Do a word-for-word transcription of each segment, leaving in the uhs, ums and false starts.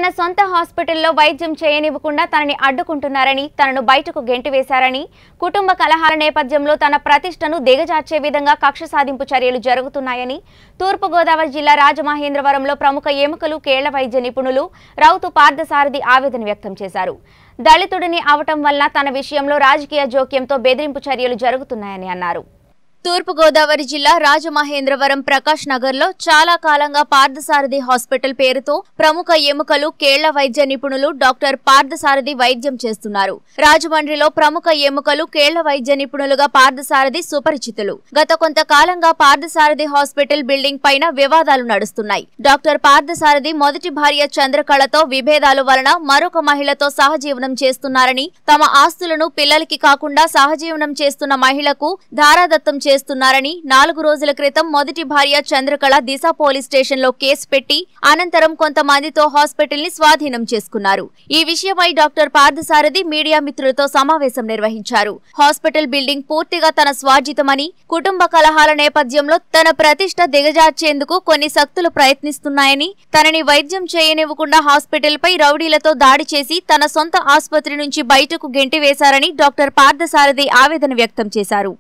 తన సొంత హాస్పిటల్లో వైద్యం చేయనివ్వకుండా తనని అడ్డుకుంటున్నారని, తనను బయటకు గెంటివేశారని, కుటుంబ కలహాల నేపథ్యంలో తన ప్రతిష్టను దిగజార్చే విధంగా కక్ష సాధింపు చర్యలు జరుగుతున్నాయని తూర్పుగోదావరి జిల్లా రాజమహేంద్రవరంలో ప్రముఖ ఎముకలు కేళ్ల వైద్య నిపుణులు రౌతు పార్థసారథి ఆవేదన వ్యక్తం చేశారు. దళితుడిని అవటం వల్ల తన విషయంలో రాజకీయ జోక్యంతో బెదిరింపు చర్యలు జరుగుతున్నాయని అన్నారు. తూర్పుగోదావరి జిల్లా రాజమహేంద్రవరం ప్రకాష్ నగర్ లో చాలా కాలంగా పార్థసారథి హాస్పిటల్ పేరుతో ప్రముఖ ఎముకలు కేళ్ల వైద్య నిపుణులు డాక్టర్ పార్థసారథి వైద్యం చేస్తున్నారు. రాజమండ్రిలో ప్రముఖ ఎముకలు కేళ్ల వైద్య నిపుణులుగా పార్థసారథి సుపరిచితులు. గత కొంతకాలంగా పార్థసారథి హాస్పిటల్ బిల్డింగ్ పైన వివాదాలు నడుస్తున్నాయి. డాక్టర్ పార్థసారథి మొదటి భార్య చంద్రకళతో విభేదాలు వలన మరొక మహిళతో సహజీవనం చేస్తున్నారని, తమ ఆస్తులను పిల్లలకి కాకుండా సహజీవనం చేస్తున్న మహిళకు ధారాదత్తం చేస్తున్నారని నాలుగు రోజుల క్రితం మొదటి భార్య చంద్రకళ దిశ పోలీస్ స్టేషన్ లో కేసు పెట్టి అనంతరం కొంతమందితో హాస్పిటల్ ని స్వాధీనం చేసుకున్నారు. ఈ విషయమై డాక్టర్ పార్థసారథి మీడియా మిత్రులతో సమావేశం నిర్వహించారు. హాస్పిటల్ బిల్డింగ్ పూర్తిగా తన స్వార్జితమని, కుటుంబ కలహాల నేపథ్యంలో తన ప్రతిష్ట దిగజార్చేందుకు కొన్ని శక్తులు ప్రయత్నిస్తున్నాయని, తనని వైద్యం చేయనివ్వకుండా హాస్పిటల్ పై రౌడీలతో దాడి చేసి తన సొంత ఆసుపత్రి నుంచి బయటకు గెంటివేశారని డాక్టర్ పార్థసారథి ఆవేదన వ్యక్తం చేశారు.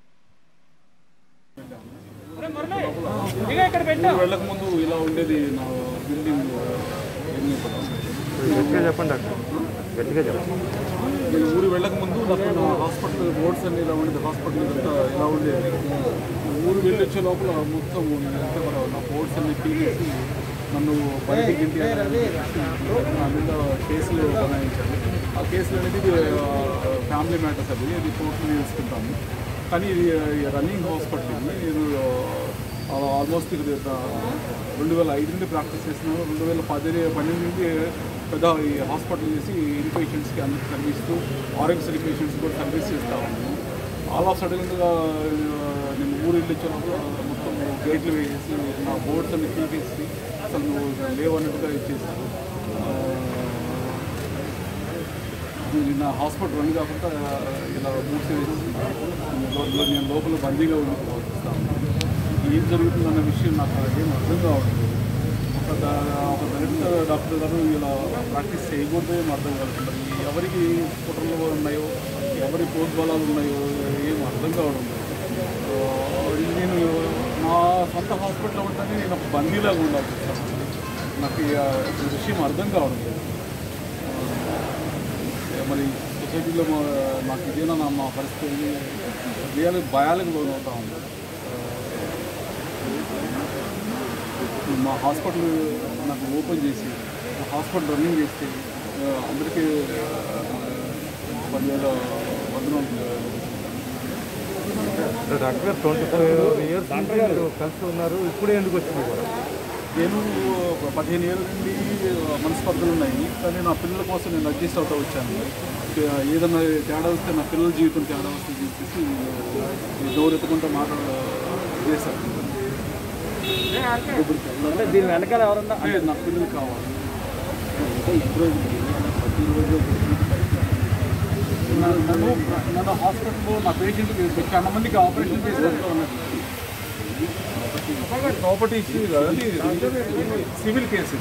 వెళ్ళక ముందు ఇలా ఉండేది నా బిల్డింగ్. చెప్పండి డాక్టర్, గట్టిగా చెప్పండి. నేను ఊరు వెళ్ళక ముందు నాకు నా హాస్పిటల్ బోర్డ్స్ అన్ని ఇలా ఉండేది. హాస్పిటల్ అంతా ఇలా ఉండేది. ఊరు వెళ్ళొచ్చే లోపల మొత్తం నా బోర్డ్స్ అన్ని తీసేసి నన్ను బయటికి ఇంటి నా మీద కేసులు బనాయించారు. ఆ కేసులు అనేది ఫ్యామిలీ మ్యాటర్స్ అది అది కోర్టులో తీసుకుంటాము. కానీ ఇది రన్నింగ్ హాస్పిటల్ ఇది. నేను ఆల్మోస్ట్ రెండు వేల ఐదు నుండి ప్రాక్టీస్ చేస్తున్నాను. రెండు వేల పది పన్నెండు నుండి పెద్ద ఈ హాస్పిటల్ చేసి ఇన్ పేషెంట్స్కి అందరికి సర్వీస్తూ ఆర్ఎంస్ పేషెంట్స్ కూడా సర్వీస్ చేస్తూ ఉన్నాను. ఆల్ ఆఫ్ సడన్గా నేను ఊరు వెళ్ళి వచ్చినప్పుడు మొత్తం గేట్లు వేసేసి నా బోర్డ్స్ అన్ని తీసేసి అసలు నువ్వు లేవన్నట్టుగా ఇచ్చేసాను. నా హాస్పిటల్ రన్ కాకుండా ఇలా మూసేసి నేను లోపల బందీగా ఉండిపోతాను. ఏం జరుగుతుందన్న విషయం నాకు ఏం అర్థం కావట్లేదు. ఒక ఒక దళిత డాక్టర్ గారు ఇలా ప్రాక్టీస్ చేయకూడదు ఏం అర్థం కావట్లేదు. ఎవరికి కుట్రలు ఉన్నాయో, ఎవరి ప్రోద్బలాలు ఉన్నాయో ఏం అర్థం కావడం లేదు. నేను నా సొంత హాస్పిటల్ ఉంటేనే నేను ఒక బందీలాగా ఉండాల్సి వస్తాను. నాకు ఈ విషయం అర్థం కావడం లేదు. మరి సొసైటీలో నాకు ఇదేనా నా మా పరిస్థితి భయాలకు భయాలకు లోనవుతా ఉంది. మా హాస్పిటల్ నాకు ఓపెన్ చేసి హాస్పిటల్ రన్నింగ్ చేస్తే అందరికీ పదివేల వందనాలు. డాక్టర్ ట్వంటీ ఫైవ్ ఇయర్స్ కలిసి ఉన్నారు, ఇప్పుడే ఎందుకు వచ్చింది కూడా? నేను పదిహేను ఏళ్ళ నుండి మనస్పర్ధలు ఉన్నాయి. కానీ నా పిల్లల కోసం నేను అడ్జస్ట్ అవుతూ వచ్చాను. ఏదన్నా తేడా వస్తే నా పిల్లల జీవితం తేడా వస్తే చెప్పేసి డోర్ ఎత్తుకుంటూ మాట్లాడ చేశాను. దీని వెనకాల ఎవరన్నా అంటే నా పిల్లలు కావాలి. నన్ను నన్ను హాస్పిటల్లో నా పేషెంట్కి చాలా మందికి ఆపరేషన్ చేసినట్టు ఉన్నది. ప్రాపర్టీ ఇష్యూ కాదండి, సివిల్ కేసు.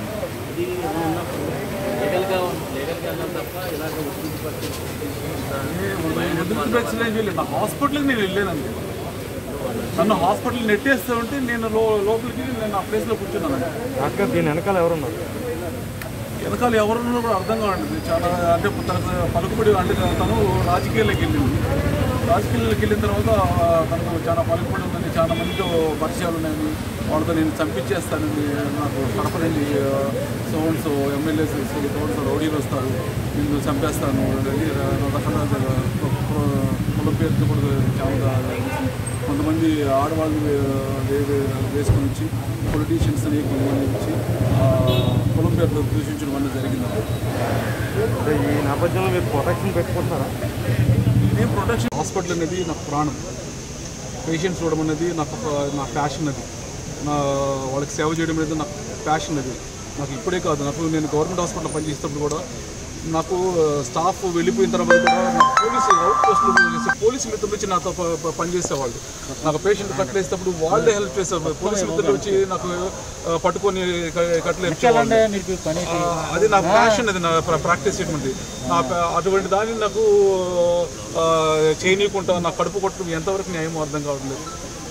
నా హాస్పిటల్కి నేను వెళ్ళానండి. నన్ను హాస్పిటల్ నెట్టేస్తూ ఉంటే నేను లో లోపలికి నేను ఆ ప్లేస్లో కూర్చున్నాను. డాక్టర్ దీని వెనకాల ఎవరున్నారు? వెనకాల ఎవరున్నారో కూడా అర్థం కావండి. చాలా అంటే తనకు పలుకుబడి అంటే తను రాజకీయాల్లోకి వెళ్ళింది. రాజకీయాల్లోకి వెళ్ళిన తర్వాత తనకు చాలా పలుకుబడి ఉందని, చాలా మందితో పరిచయాలు ఉన్నాయని, వాళ్ళతో నేను చంపించేస్తానండి, నాకు కడపనండి సోన్స్ ఎమ్మెల్యేస్ సోన్స్ రౌడీలు వస్తారు, నేను చంపేస్తాను, రకరకాల కుల పేరుతో కూడా చాలా కొంతమంది ఆడవాళ్ళు వేసుకొని వచ్చి పొలిటీషియన్స్ అని కొంతమంది వచ్చి కులం పేరుతో దూషించడం వల్ల జరిగింది. ఈ నేపథ్యంలో మీరు ప్రొటెక్షన్ పెట్టుకుంటున్నారా? ఇదే ప్రొటెక్షన్. హాస్పిటల్ అనేది నాకు ప్రాణం. పేషెంట్స్ చూడడం అనేది నాకు నా ప్యాషన్. అది నా వాళ్ళకి సేవ చేయడం అనేది నాకు ప్యాషన్. అది నాకు ఇప్పుడే కాదు, నాకు నేను గవర్నమెంట్ హాస్పిటల్లో పనిచేసేటప్పుడు కూడా నాకు స్టాఫ్ వెళ్ళిపోయిన తర్వాత కూడా నాకు పోలీసు అవుట్ పోస్టులు చేసే పోలీసు మిత్రులు వచ్చి నాతో ప- ప- పనిచేసేవాళ్ళు. నాకు పేషెంట్ కట్టలేసేటప్పుడు వాళ్ళే హెల్ప్ చేసేవాళ్ళు. పోలీసు మిత్రులు వచ్చి నాకు ఆ, పట్టుకొని కట్టలేసేవాళ్ళు. అది నా ప్యాషన్, అది నా ప్రాక్టీస్ చేయడం. నా ప- అటువంటి దాన్ని నాకు ఆ, చేయనీయకుండా నా కడుపు కొట్టడం ఎంతవరకు న్యాయం అర్థం కావట్లేదు.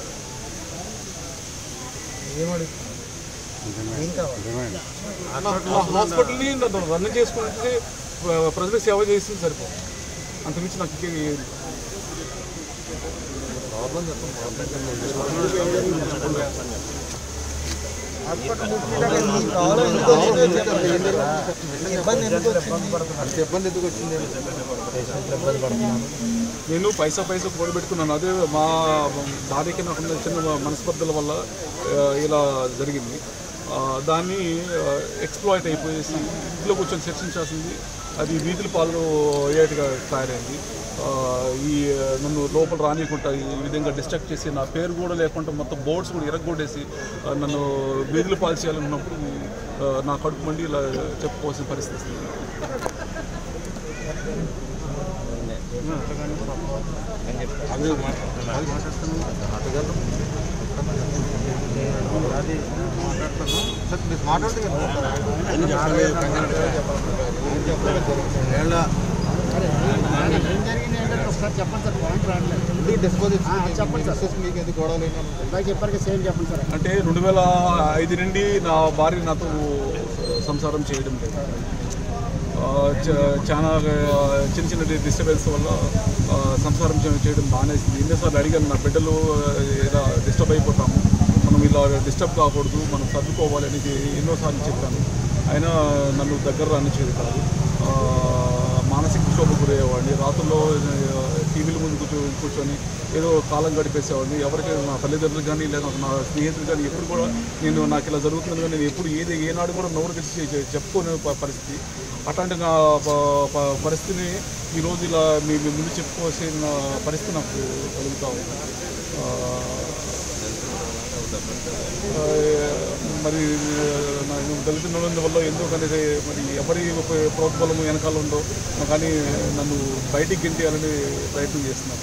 హాస్పిటల్ని నన్ను రన్ చేసుకుంటే ప్రజలకు సేవ చేసింది సరిపోదు. అంతకుమించి నాకు ఇంకేం నేను పైసా పైసా కూడబెట్టుకున్నాను. అదే మా భార్యకి నాకున్న చిన్న మనస్పర్ధల వల్ల ఇలా జరిగింది. దాన్ని ఎక్స్ప్లాయిట్ అయిపోయేసి ఇంట్లో కూర్చొని చర్చించాల్సింది అది వీధుల పాలు అయ్యేట్టుగా తయారైంది. ఈ నన్ను లోపల రానియకుండా ఈ విధంగా డిస్ట్రాక్ట్ చేసి నా పేరు కూడా లేకుండా మొత్తం బోర్డ్స్ కూడా ఇరగొట్టేసి నన్ను వీధుల పాలు చేయాలన్నప్పుడు నా కడుపు మండి ఇలా చెప్పుకోవాల్సిన పరిస్థితి వస్తుంది. అంటే రెండు వేల ఐదు నుండి నా భార్య నాతో సంసారం చేయడం లేదు. చాలా చిన్న చిన్న డిస్టర్బెన్స్ వల్ల సంసారం చేయడం మానేసింది. ఎన్నోసార్లు అడిగాను, నా బిడ్డలు ఇలా డిస్టర్బ్ అయిపోతాము, మనం ఇలా డిస్టర్బ్ కాకూడదు, మనం సర్దుకోవాలి అనేది ఎన్నోసార్లు చెప్పాను. అయినా నన్ను దగ్గర రానిచ్చేది కాదు. మానసిక క్షోభ గురయ్యేవాడిని. రాత్రుల్లో టీవీల ముందు కూర్చో కూర్చొని ఏదో కాలం గడిపేసేవాడిని. ఎవరికి నా తల్లిదండ్రులు కానీ లేదా నా స్నేహితులు కానీ ఎప్పుడు కూడా నేను నాకు ఇలా జరుగుతుంది కానీ నేను ఎప్పుడు ఏది ఏనాడు కూడా నోరు తెచ్చి చెప్పుకోని పరిస్థితి. అట్లాంటి నా పరిస్థితిని ఈరోజు ఇలా మీ ముందు చెప్పుకోవాల్సిన పరిస్థితి నాకు కలుగుతూ ఉంది. మరి నేను దళిత వల్ల ఎందుకు అనేది మరి ఎవరి ప్రోత్బలము వెనకాల ఉందో కానీ నన్ను బయటికి గెంటేయాలని ప్రయత్నం చేస్తున్నాను.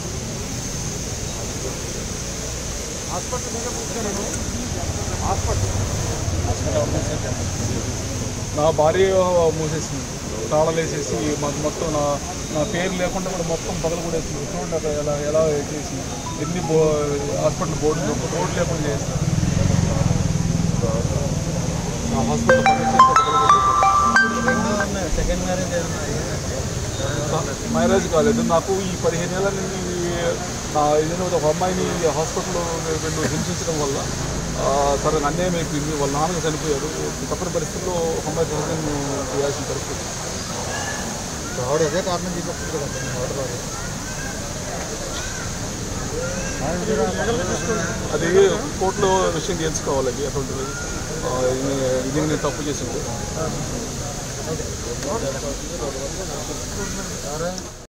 నా భార్య మూసేసింది, తాళలేసేసి మాకు మొత్తం నా నా పేరు లేకుండా కూడా మొత్తం పగలు కూడా వేసింది. చూడండి అక్కడ ఎలా ఎలా చేసింది. ఎన్ని బో హాస్పిటల్ బోర్డు బోర్డు లేకుండా చేస్తుంది. నా హాస్పిటల్ సెకండ్ మ్యారేజ్ మ్యారేజ్ కాలేదు నాకు. ఈ పదిహేను ఏళ్ళ నుండి నా ఏదైనా ఒక అమ్మాయిని హాస్పిటల్లో రెండు హింసించడం వల్ల తనకు అన్యాయం అయిపోయింది. వాళ్ళ నాన్నగా చనిపోయాడు. తప్పని పరిస్థితుల్లో ఒక అమ్మాయి సహజం చేయాల్సిన పరిస్థితి. ఆవిడ అదే కారణం తీసుకొస్తుంది కదండి ఆర్డర్. అది కోర్టులో విషయం తెలుసుకోవాలి. అది అటువంటిది ఇది నేను తప్పు చేసింది.